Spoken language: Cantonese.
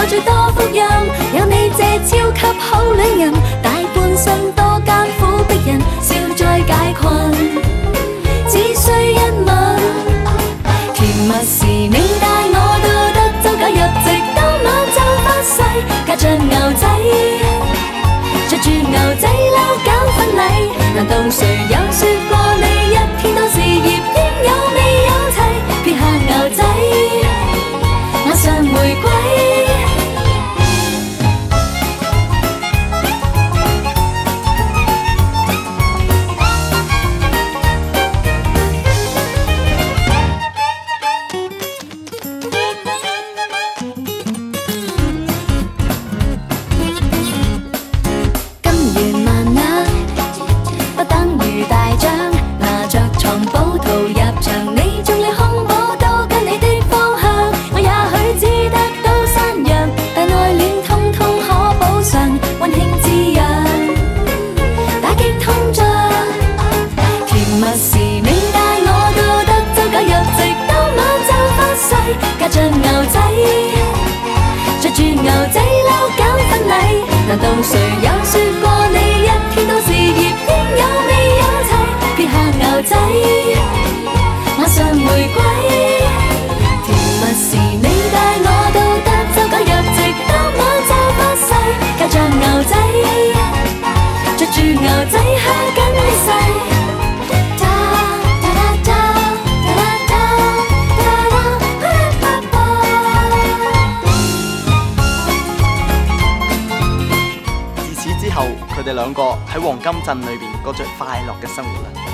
最多福音。有你這超級好戀人，大半生多艱苦逼人，笑再解困，只需一吻。甜蜜時你帶我到德州搞入籍，當晚就發誓，隔着牛仔，着住牛仔褸搞婚禮。難道誰有說過你一天多事業應有未有齊？撇下牛仔，我上玫瑰。難道誰有說過你一天到事業應有未有齊？撇下牛仔，我上玫瑰。甜蜜時你帶我到德州搞入籍，當晚就發誓，隔着牛仔，着住牛仔靴跟你細。 佢哋兩個喺黃金鎮裏邊過着快樂嘅生活啦。